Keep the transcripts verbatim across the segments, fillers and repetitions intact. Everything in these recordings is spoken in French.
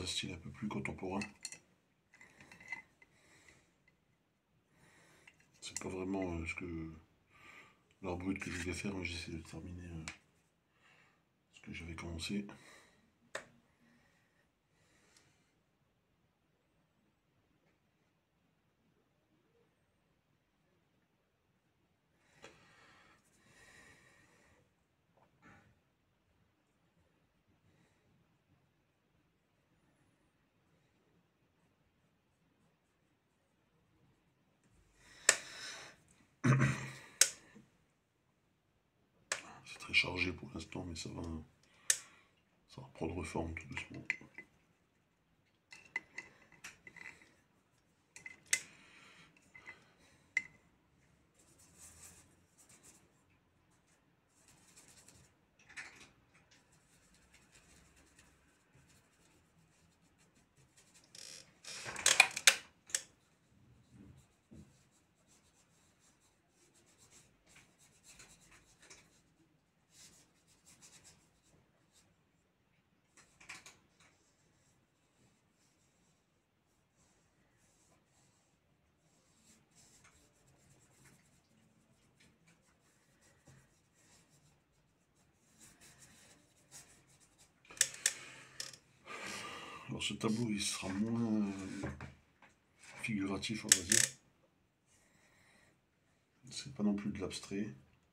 style un peu plus contemporain. C'est pas vraiment euh, ce que l'art brut que je voulais faire, mais j'essaie de terminer euh, ce que j'avais commencé. C'est très chargé pour l'instant, mais ça va, ça va prendre forme tout doucement. Alors ce tableau, il sera moins figuratif, on va dire. C'est pas non plus de l'abstrait.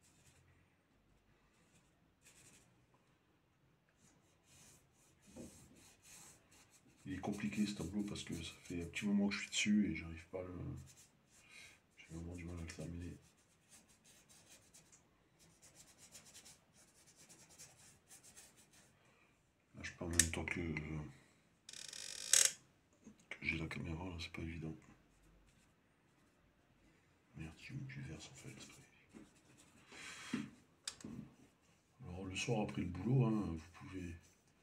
Il est compliqué ce tableau parce que ça fait un petit moment que je suis dessus et j'arrive pas à le... J'ai vraiment du mal à le terminer. Là je parle en même temps que, que j'ai la caméra, là c'est pas évident. Merde, j'ai mis du vert sans faire exprès. Alors le soir après le boulot, hein, vous pouvez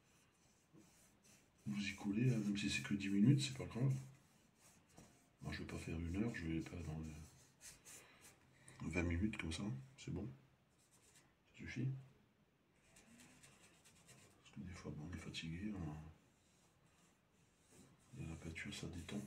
vous y coller, hein, même si c'est que dix minutes, c'est pas grave. Moi je vais pas faire une heure, je vais pas dans les vingt minutes comme ça, c'est bon. Ça suffit. Parce que des fois bon, on est fatigué, on... et la peinture ça détend.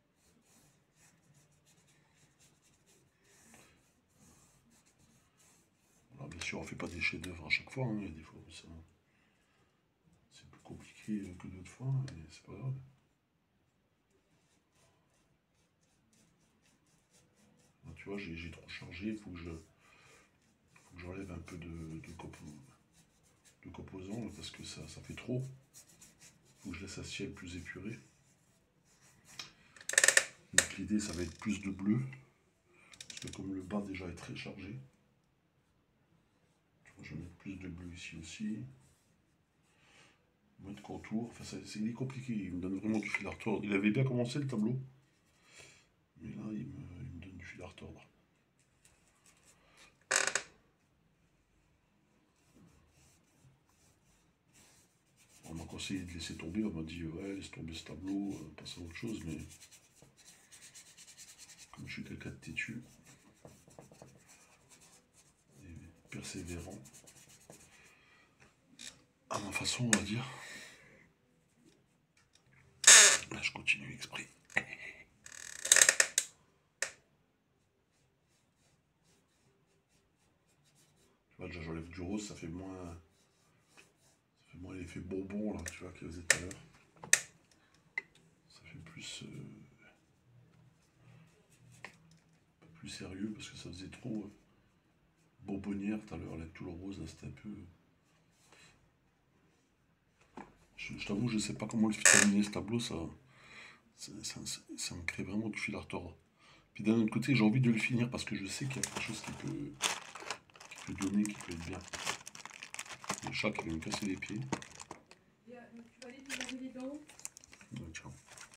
Alors bien sûr on fait pas des chefs-d'œuvre à chaque fois, hein, il y a des fois où ça c'est plus compliqué que d'autres fois, mais c'est pas grave. Là, tu vois, j'ai trop chargé, il faut que je faut que j'enlève un peu de, de, compo, de composants parce que ça, ça fait trop. Il faut que je laisse un ciel plus épuré. Donc l'idée ça va être plus de bleu, parce que comme le bas déjà est très chargé, je vais mettre plus de bleu ici aussi. Moins de contour, enfin c'est il est compliqué, il me donne vraiment du fil à retordre. Il avait bien commencé le tableau, mais là il me, il me donne du fil à retordre. On m'a conseillé de laisser tomber, on m'a dit ouais laisse tomber ce tableau, euh, passe à autre chose, mais comme je suis quelqu'un de têtu et persévérant, à ma façon on va dire, là je continue exprès. Tu vois, déjà j'enlève du rose, ça fait moins, ça fait moins l'effet bonbon là, tu vois, qu'il faisait tout à l'heure. Ça fait plus, euh, plus sérieux parce que ça faisait trop euh, bonbonnière tout à l'heure, avec tout le rose, là c'était un peu. Je, je t'avoue, je sais pas comment le terminer ce tableau, ça, ça, ça, ça me crée vraiment du fil à retordre. Puis d'un autre côté, j'ai envie de le finir parce que je sais qu'il y a quelque chose qui peut, qui peut donner, qui peut être bien. Le chat qui va me casser les pieds. Tu vas aller te laver les dents. Ouais, ciao.